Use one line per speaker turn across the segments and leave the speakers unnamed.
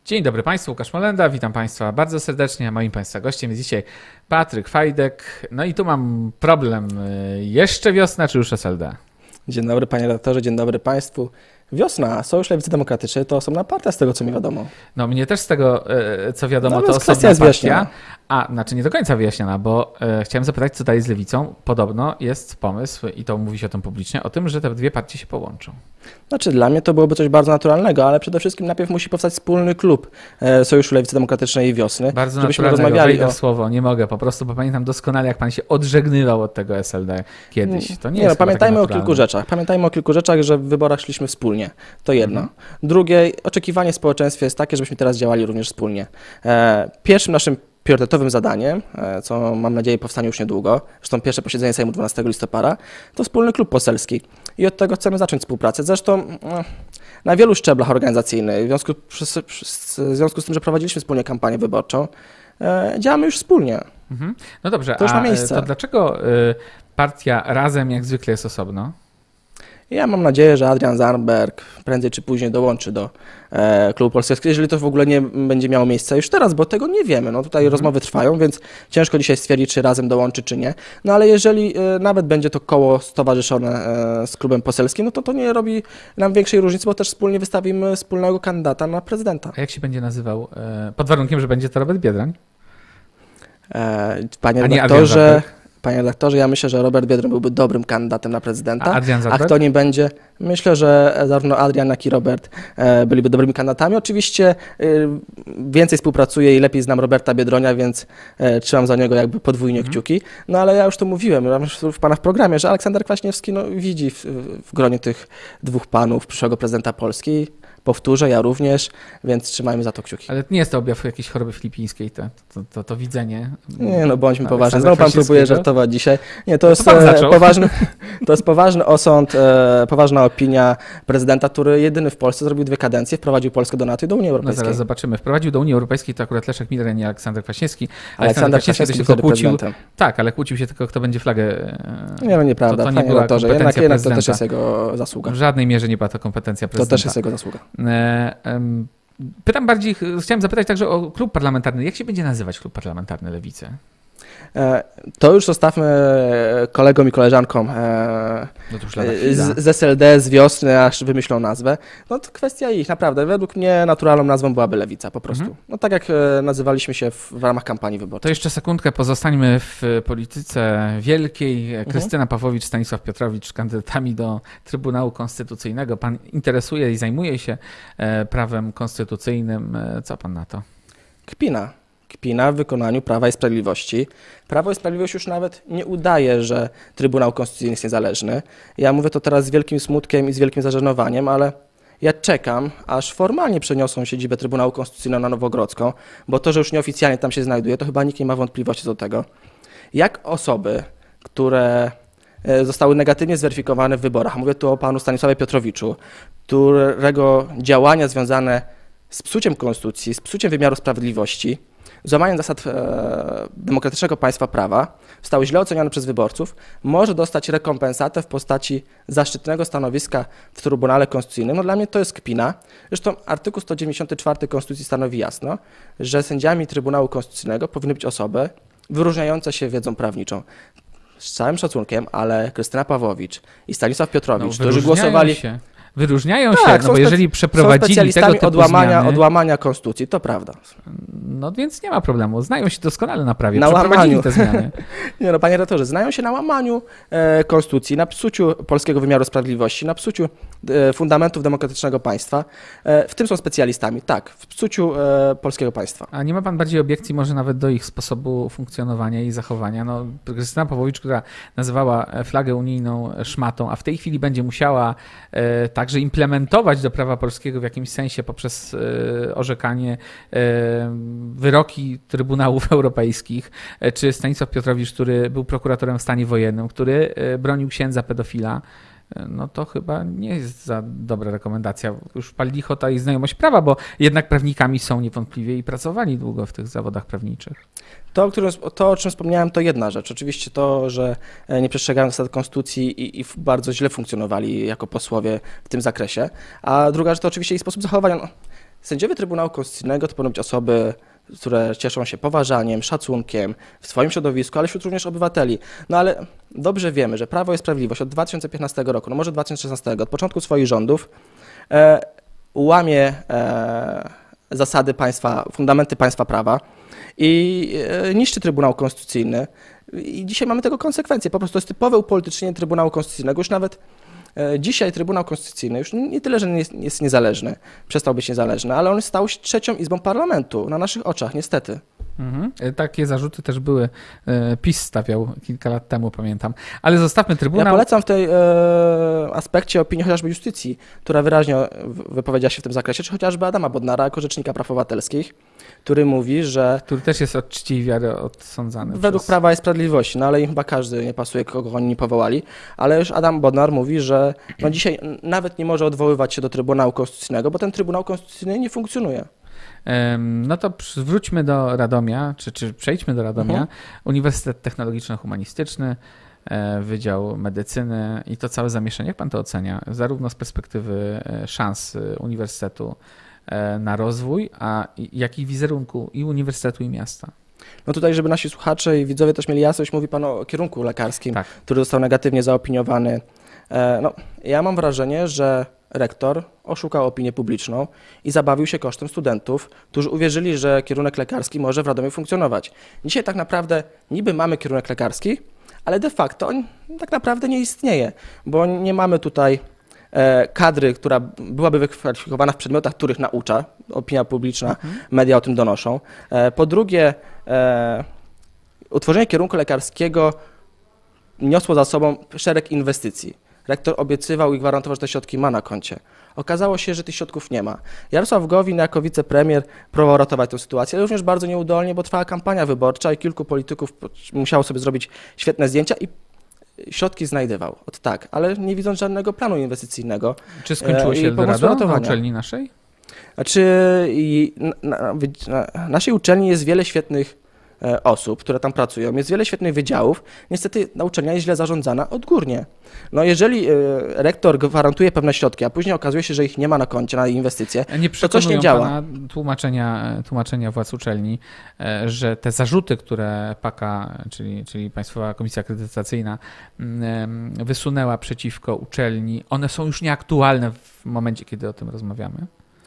Dzień dobry Państwu, Łukasz Molenda, witam Państwa bardzo serdecznie. Moim Państwa gościem jest dzisiaj Patryk Fajdek. No i tu mam problem. Jeszcze wiosna, czy już SLD?
Dzień dobry panie redaktorze, dzień dobry Państwu. Wiosna, Sojusz Lewicy Demokratycznej to osobna partia, z tego co mi wiadomo.
No mnie też z tego co wiadomo to
kwestia
osobna partia.
wyjaśniona.
Znaczy nie do końca wyjaśniona, bo chciałem zapytać, co dalej z Lewicą. Podobno jest pomysł, i to mówi się o tym publicznie, o tym, że te dwie partie się połączą.
Znaczy dla mnie to byłoby coś bardzo naturalnego, ale przede wszystkim najpierw musi powstać wspólny klub Sojuszu Lewicy Demokratycznej i Wiosny.
Bardzo
żebyśmy
naturalnego,
rozmawiali
wejdę w słowo, nie mogę po prostu, bo pamiętam doskonale, jak pan się odżegnywał od tego SLD kiedyś. To nie jest
pamiętajmy o
takie
kilku rzeczach. Pamiętajmy o kilku rzeczach, że w wyborach szliśmy wspólnie. To jedno. Drugie, oczekiwanie w społeczeństwie jest takie, żebyśmy teraz działali również wspólnie. Pierwszym naszym priorytetowym zadaniem, co mam nadzieję powstanie już niedługo, zresztą pierwsze posiedzenie Sejmu 12 listopada, to wspólny klub poselski i od tego chcemy zacząć współpracę. Zresztą na wielu szczeblach organizacyjnych, w związku z tym, że prowadziliśmy wspólnie kampanię wyborczą, działamy już wspólnie.
No dobrze,
to już ma miejsce.
To dlaczego partia Razem jak zwykle jest osobno?
Ja mam nadzieję, że Adrian Zandberg prędzej czy później dołączy do klubu poselskiego, jeżeli to w ogóle nie będzie miało miejsca już teraz, bo tego nie wiemy. No tutaj rozmowy trwają, więc ciężko dzisiaj stwierdzić, czy Razem dołączy, czy nie. No ale jeżeli nawet będzie to koło stowarzyszone z klubem poselskim, no to nie robi nam większej różnicy, bo też wspólnie wystawimy wspólnego kandydata na prezydenta.
A jak się będzie nazywał? Pod warunkiem, że będzie to Robert Biedroń?
Panie redaktorze, ja myślę, że Robert Biedroń byłby dobrym kandydatem na prezydenta.
A Adrian Zandberg?
A kto nim będzie? Myślę, że zarówno Adrian, jak i Robert byliby dobrymi kandydatami. Oczywiście więcej współpracuję i lepiej znam Roberta Biedronia, więc trzymam za niego jakby podwójnie kciuki. No ale ja już to mówiłem w pana w programie, że Aleksander Kwaśniewski widzi w gronie tych dwóch panów przyszłego prezydenta Polski. Powtórzę, ja również, więc trzymajmy za to kciuki.
Ale nie jest to objaw jakiejś choroby filipińskiej, to widzenie.
Nie, no bądźmy poważni. Znowu pan próbuje żartować dzisiaj. Nie, to jest poważny osąd, poważna opinia prezydenta, który jedyny w Polsce zrobił 2 kadencje, wprowadził Polskę do NATO i do Unii Europejskiej.
No zaraz zobaczymy. Wprowadził do Unii Europejskiej to akurat Leszek Miller, nie Aleksander Kwaśniewski.
Aleksander Kwaśniewski
się tylko kłócił. Tak, ale kłócił się tylko, kto będzie flagę.
Nie, no nieprawda.
To nie była kompetencja
jednak to też jest jego zasługa.
W żadnej mierze nie była to kompetencja prezydenta.
To też jest jego zasługa.
Pytam bardziej, chciałem zapytać także o klub parlamentarny. Jak się będzie nazywać klub parlamentarny Lewicy?
To już zostawmy kolegom i koleżankom z SLD, z Wiosny, aż wymyślą nazwę. No to kwestia ich, naprawdę. Według mnie naturalną nazwą byłaby Lewica po prostu. No tak jak nazywaliśmy się w ramach kampanii wyborczej.
To jeszcze sekundkę, pozostańmy w polityce wielkiej. Krystyna Pawłowicz, Stanisław Piotrowicz, kandydatami do Trybunału Konstytucyjnego. Pan interesuje i zajmuje się prawem konstytucyjnym. Co pan na to?
Kpina w wykonaniu Prawa i Sprawiedliwości. Prawo i Sprawiedliwość już nawet nie udaje, że Trybunał Konstytucyjny jest niezależny. Ja mówię to teraz z wielkim smutkiem i z wielkim zażenowaniem, ale ja czekam, aż formalnie przeniosą siedzibę Trybunału Konstytucyjnego na Nowogrodzką, bo to, że już nieoficjalnie tam się znajduje, to chyba nikt nie ma wątpliwości co do tego. Jak osoby, które zostały negatywnie zweryfikowane w wyborach, mówię tu o panu Stanisławie Piotrowiczu, którego działania związane z psuciem konstytucji, z psuciem wymiaru sprawiedliwości, złamaniem zasad demokratycznego państwa prawa, zostały źle ocenione przez wyborców, może dostać rekompensatę w postaci zaszczytnego stanowiska w Trybunale Konstytucyjnym. No dla mnie to jest kpina. Zresztą artykuł 194 Konstytucji stanowi jasno, że sędziami Trybunału Konstytucyjnego powinny być osoby wyróżniające się wiedzą prawniczą. Z całym szacunkiem, ale Krystyna Pawłowicz i Stanisław Piotrowicz, którzy głosowali...
Wyróżniają się, bo jeżeli przeprowadzili tego typu zmiany...
od łamania konstytucji, to prawda.
No więc nie ma problemu, znają się doskonale na prawie, przeprowadzili te zmiany.
Nie no, panie redaktorze, znają się na łamaniu konstytucji, na psuciu polskiego wymiaru sprawiedliwości, na psuciu fundamentów demokratycznego państwa. W tym są specjalistami, tak, w psuciu polskiego państwa.
A nie ma pan bardziej obiekcji może nawet do ich sposobu funkcjonowania i zachowania? No, Krystyna Pawłowicz, która nazywała flagę unijną szmatą, a w tej chwili będzie musiała także implementować do prawa polskiego w jakimś sensie poprzez orzekanie wyroki Trybunałów Europejskich, czy Stanisław Piotrowicz, który był prokuratorem w stanie wojennym, który bronił księdza pedofila, no to chyba nie jest za dobra rekomendacja. Już pal lichota i znajomość prawa, bo jednak prawnikami są niewątpliwie i pracowali długo w tych zawodach prawniczych.
To, o czym wspomniałem, to jedna rzecz. Oczywiście to, że nie przestrzegają zasad konstytucji i bardzo źle funkcjonowali jako posłowie w tym zakresie. A druga rzecz to oczywiście ich sposób zachowania. No, sędziowie Trybunału Konstytucyjnego to powinny być osoby, które cieszą się poważaniem, szacunkiem w swoim środowisku, ale wśród również obywateli. No ale dobrze wiemy, że Prawo i Sprawiedliwość od 2015 roku, no może 2016, od początku swoich rządów łamie zasady państwa, fundamenty państwa prawa i niszczy Trybunał Konstytucyjny. I dzisiaj mamy tego konsekwencje. Po prostu to jest typowe upolitycznienie Trybunału Konstytucyjnego. Już nawet dzisiaj Trybunał Konstytucyjny już nie tyle, że nie jest niezależny, przestał być niezależny, ale on stał się trzecią izbą parlamentu na naszych oczach, niestety.
Takie zarzuty też były. PiS stawiał kilka lat temu, pamiętam. Ale zostawmy Trybunał.
Ja polecam w tej aspekcie opinię chociażby Justycji, która wyraźnie wypowiedziała się w tym zakresie, czy chociażby Adama Bodnara jako rzecznika praw obywatelskich, który mówi, że...
Który też jest od czci i wiary odsądzany.
Według Prawa i Sprawiedliwości, no ale im chyba każdy nie pasuje, kogo oni nie powołali, ale już Adam Bodnar mówi, że no dzisiaj nawet nie może odwoływać się do Trybunału Konstytucyjnego, bo ten Trybunał Konstytucyjny nie funkcjonuje.
No to wróćmy do Radomia, czy przejdźmy do Radomia. Uniwersytet Technologiczno-Humanistyczny, Wydział Medycyny i to całe zamieszanie. Jak pan to ocenia? Zarówno z perspektywy szans uniwersytetu na rozwój, jak i wizerunku i uniwersytetu, i miasta.
No tutaj, żeby nasi słuchacze i widzowie też mieli jasność, mówi pan o kierunku lekarskim,
tak,
który został negatywnie zaopiniowany. No, ja mam wrażenie, że rektor oszukał opinię publiczną i zabawił się kosztem studentów, którzy uwierzyli, że kierunek lekarski może w Radomiu funkcjonować. Dzisiaj tak naprawdę niby mamy kierunek lekarski, ale de facto on tak naprawdę nie istnieje, bo nie mamy tutaj kadry, która byłaby wykwalifikowana w przedmiotach, których naucza. Opinia publiczna, media o tym donoszą. Po drugie, utworzenie kierunku lekarskiego niosło za sobą szereg inwestycji. Rektor obiecywał i gwarantował, że te środki ma na koncie. Okazało się, że tych środków nie ma. Jarosław Gowin jako wicepremier próbował ratować tę sytuację, ale również bardzo nieudolnie, bo trwała kampania wyborcza i kilku polityków musiało sobie zrobić świetne zdjęcia i środki znajdywał. Tak, ale nie widząc żadnego planu inwestycyjnego.
Czy skończyło się Eldorado na uczelni naszej?
Znaczy, na naszej uczelni jest wiele świetnych osób, które tam pracują, jest wiele świetnych wydziałów. Niestety uczelnia jest źle zarządzana odgórnie. No jeżeli rektor gwarantuje pewne środki, a później okazuje się, że ich nie ma na koncie, na inwestycje, to coś nie działa.
Pana tłumaczenia władz uczelni, że te zarzuty, które PAKA, czyli Państwowa Komisja Akredytacyjna, wysunęła przeciwko uczelni, one są już nieaktualne w momencie, kiedy o tym rozmawiamy?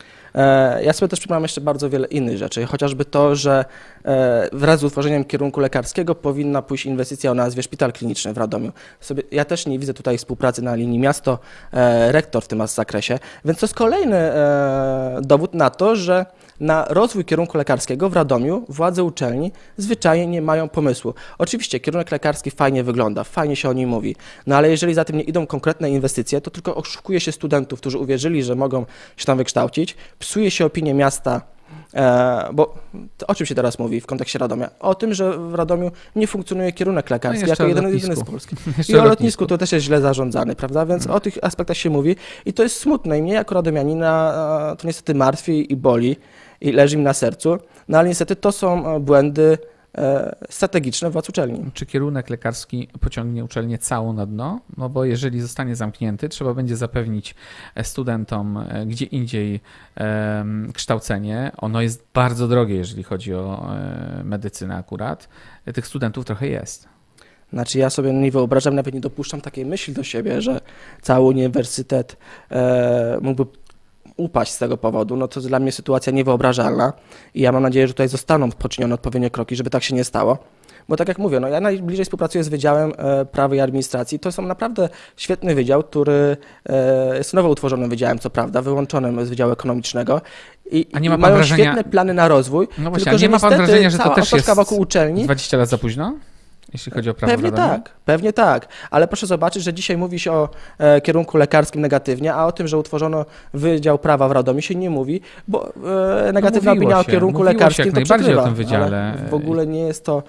Ja sobie też przypominam jeszcze bardzo wiele innych rzeczy, chociażby to, że wraz z utworzeniem kierunku lekarskiego powinna pójść inwestycja o nazwie Szpital Kliniczny w Radomiu. Ja też nie widzę tutaj współpracy na linii miasto-rektor w tym zakresie, więc to jest kolejny dowód na to, że na rozwój kierunku lekarskiego w Radomiu władze uczelni zwyczajnie nie mają pomysłu. Oczywiście kierunek lekarski fajnie wygląda, fajnie się o nim mówi, no ale jeżeli za tym nie idą konkretne inwestycje, to tylko oszukuje się studentów, którzy uwierzyli, że mogą się tam wykształcić, psuje się opinię miasta, bo o czym się teraz mówi w kontekście Radomia? O tym, że w Radomiu nie funkcjonuje kierunek lekarski jako jedyny z Polski. I o lotnisku to też jest źle zarządzany, prawda? Więc o tych aspektach się mówi i to jest smutne i mnie jako radomianina to niestety martwi i boli i leży mi na sercu, no ale niestety to są błędy strategiczne władz uczelni.
Czy kierunek lekarski pociągnie uczelnię całą na dno? No bo jeżeli zostanie zamknięty, trzeba będzie zapewnić studentom gdzie indziej kształcenie. Ono jest bardzo drogie, jeżeli chodzi o medycynę akurat. Tych studentów trochę jest.
Znaczy ja sobie nie wyobrażam, nawet nie dopuszczam takiej myśli do siebie, że cały uniwersytet mógłby upaść z tego powodu, no to dla mnie sytuacja niewyobrażalna i ja mam nadzieję, że tutaj zostaną poczynione odpowiednie kroki, żeby tak się nie stało. Bo tak jak mówię, no ja najbliżej współpracuję z Wydziałem Prawa i Administracji. To jest naprawdę świetny wydział, który jest nowo utworzonym wydziałem, co prawda, wyłączonym z Wydziału Ekonomicznego.
A nie ma pan
mają
wrażenia...
świetne plany na rozwój,
no właśnie,
tylko że
nie ma pan wrażenia, że to też jest
wokół uczelni
20 lat za późno? Jeśli chodzi o prawo
Pewnie tak, ale proszę zobaczyć, że dzisiaj mówi się o kierunku lekarskim negatywnie, a o tym, że utworzono Wydział Prawa w Radomiu się nie mówi, bo negatywna opinia o kierunku lekarskim to przykrywa,
o tym wydziale.
W ogóle nie jest to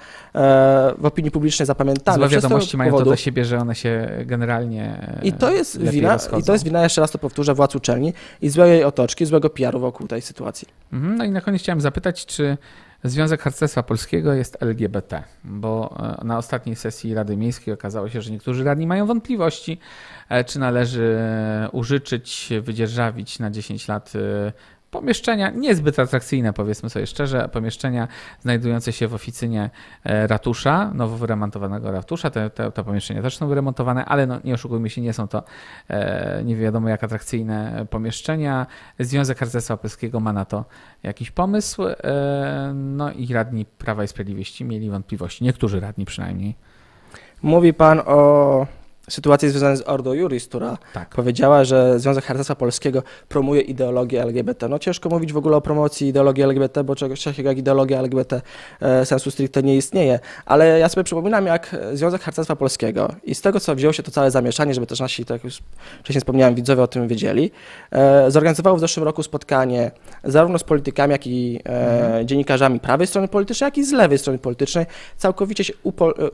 w opinii publicznej zapamiętane.
Złe wiadomości mają to do siebie, że one się generalnie
I to jest wina, jeszcze raz to powtórzę, władz uczelni i złej otoczki, złego PR-u wokół tej sytuacji.
No i na koniec chciałem zapytać, czy Związek Harcerstwa Polskiego jest LGBT, bo na ostatniej sesji Rady Miejskiej okazało się, że niektórzy radni mają wątpliwości, czy należy użyczyć, wydzierżawić na 10 lat pomieszczenia niezbyt atrakcyjne, powiedzmy sobie szczerze, pomieszczenia znajdujące się w oficynie ratusza, nowo wyremontowanego ratusza. Te pomieszczenia też są wyremontowane, ale no, nie oszukujmy się, nie są to nie wiadomo jak atrakcyjne pomieszczenia. Związek Harcerstwa Polskiego ma na to jakiś pomysł, no i radni Prawa i Sprawiedliwości mieli wątpliwości, niektórzy radni przynajmniej.
Mówi pan o sytuacji związanej z Ordo Iuris, która powiedziała, że Związek Harcerstwa Polskiego promuje ideologię LGBT. No ciężko mówić w ogóle o promocji ideologii LGBT, bo czegoś takiego jak ideologia LGBT sensu stricte nie istnieje. Ale ja sobie przypominam, jak Związek Harcerstwa Polskiego i z tego, co wzięło się to całe zamieszanie, żeby też nasi, tak jak już wcześniej wspomniałem, widzowie o tym wiedzieli, zorganizowało w zeszłym roku spotkanie zarówno z politykami, jak i dziennikarzami prawej strony politycznej, jak i z lewej strony politycznej, całkowicie się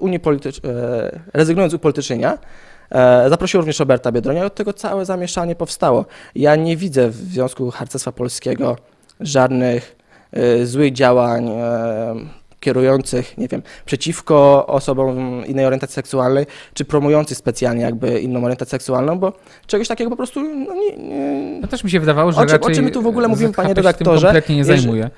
rezygnując z upolitycznienia. Zaprosił również Roberta Biedronia i od tego całe zamieszanie powstało. Ja nie widzę w Związku Harcerstwa Polskiego żadnych złych działań kierujących, nie wiem, przeciwko osobom innej orientacji seksualnej, czy promujących specjalnie jakby inną orientację seksualną, bo czegoś takiego po prostu
No też mi się wydawało, że
o czym my tu w ogóle mówimy, panie
ZHP
redaktorze?
Się tym kompletnie nie zajmuje.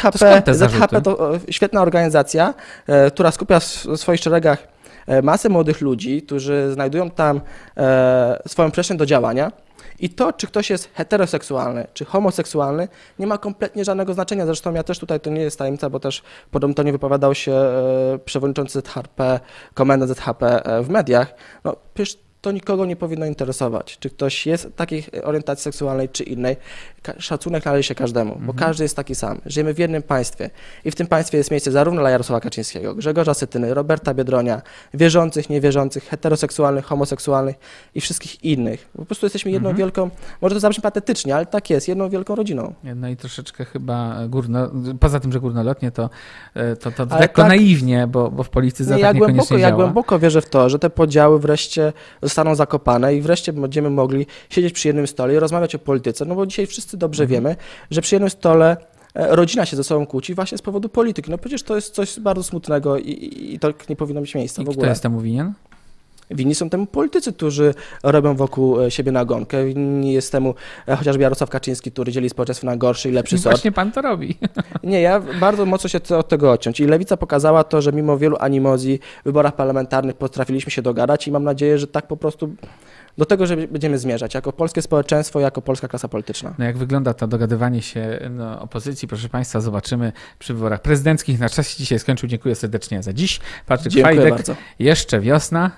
ZHP to świetna organizacja, która skupia w swoich szeregach masę młodych ludzi, którzy znajdują tam swoją przestrzeń do działania i to, czy ktoś jest heteroseksualny, czy homoseksualny, nie ma kompletnie żadnego znaczenia. Zresztą ja też tutaj, to nie jest tajemnica, bo też podobnie to nie wypowiadał się przewodniczący ZHP, komendant ZHP w mediach. No przecież to nikogo nie powinno interesować, czy ktoś jest takiej orientacji seksualnej, czy innej. Szacunek należy się każdemu, bo każdy jest taki sam. Żyjemy w jednym państwie i w tym państwie jest miejsce zarówno dla Jarosława Kaczyńskiego, Grzegorza Schetyny, Roberta Biedronia, wierzących, niewierzących, heteroseksualnych, homoseksualnych i wszystkich innych. Po prostu jesteśmy jedną wielką, może to zabrzmi patetycznie, ale tak jest, jedną wielką rodziną.
No i troszeczkę chyba poza tym, że górnolotnie, to lekko naiwnie, bo w polityce tak niekoniecznie działa.
Ja głęboko wierzę w to, że te podziały wreszcie zostaną zakopane i wreszcie będziemy mogli siedzieć przy jednym stole i rozmawiać o polityce, no bo dzisiaj wszyscy dobrze wiemy, że przy jednym stole rodzina się ze sobą kłóci właśnie z powodu polityki. No przecież to jest coś bardzo smutnego i to nie powinno mieć miejsca w ogóle.
Kto jest temu winien?
Winni są temu politycy, którzy robią wokół siebie nagonkę. Winni jest temu chociażby Jarosław Kaczyński, który dzieli społeczeństwo na gorszy i lepszy sort.
Właśnie pan to robi.
Nie, ja bardzo mocno się chcę od tego odciąć. I Lewica pokazała to, że mimo wielu animozji w wyborach parlamentarnych potrafiliśmy się dogadać i mam nadzieję, że tak po prostu do tego, że będziemy zmierzać jako polskie społeczeństwo, jako polska klasa polityczna.
No jak wygląda to dogadywanie się opozycji, proszę państwa, zobaczymy przy wyborach prezydenckich. Nasz czas się dzisiaj skończył. Dziękuję serdecznie za dziś. Patryk Fajdek.
Bardzo.
Jeszcze wiosna.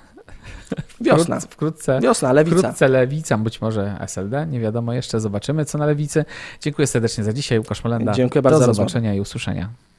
Wkrótce
wiosna, lewica.
Wkrótce lewica, być może SLD, nie wiadomo jeszcze, zobaczymy co na lewicy. Dziękuję serdecznie za dzisiaj, Łukasz Molenda.
Dziękuję bardzo
do
za
zobaczenia i usłyszenia.